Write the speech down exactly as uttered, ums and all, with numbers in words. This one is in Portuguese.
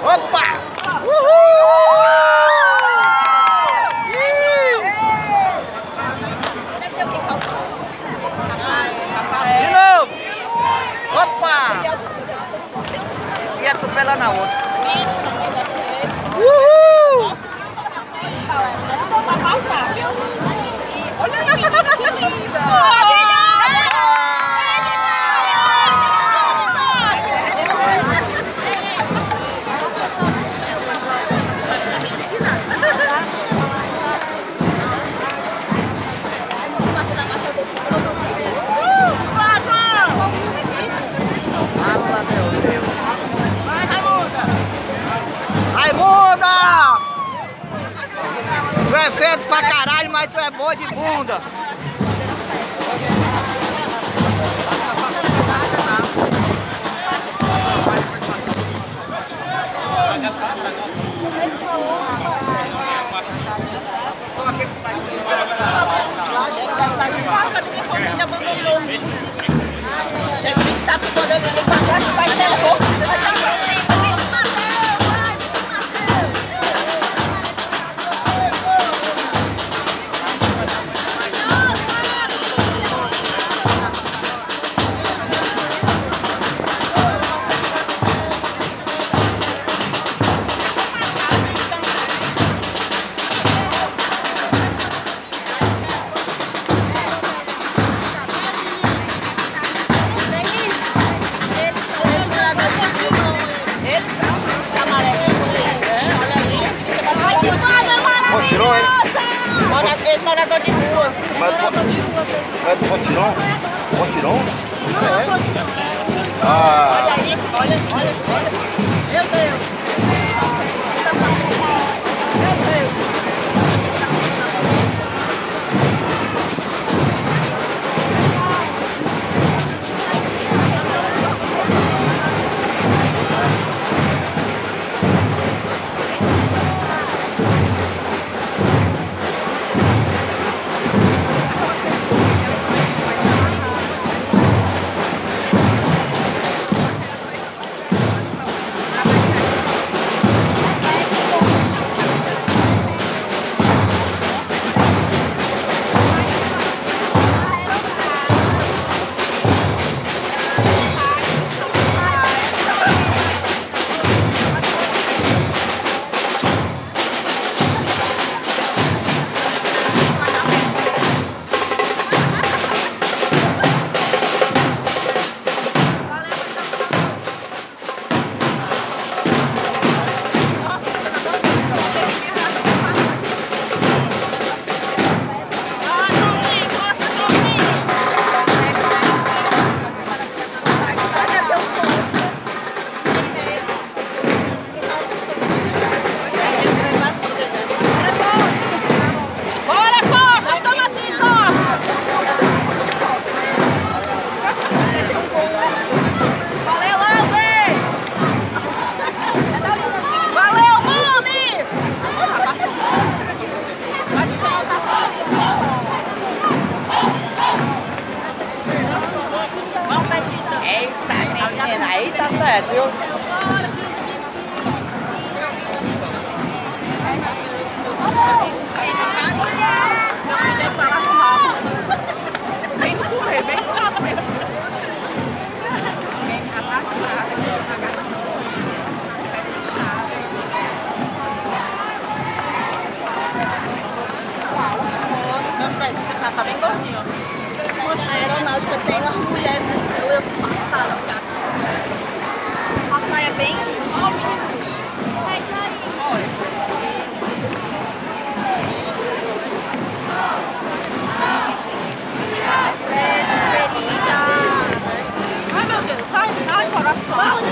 Opa! Uhul! De novo! Opa! E atropela na outra. Uhul! Olha aí, que linda! Raimunda! Tu é feio pra caralho, mas tu é boa de bunda. Chega nem sabe quando ele vem pra trás, vai ter força. Esse morador de rua. Morador de rua. É do Potirão? Potirão? Não, é Potirão. Ah. Olha aí, olha, olha, olha. Meu Deus. Meu Deus. Aí tá certo, viu? Vem comer, vem comer. Meus pés, você tá bem gordinho. A aeronáutica tem uma mulher, eu, eu fico passada, cara. A saia é bem assim. Vai sair. Olha. Festa, querida. Ai, meu Deus, ai, ai, coração.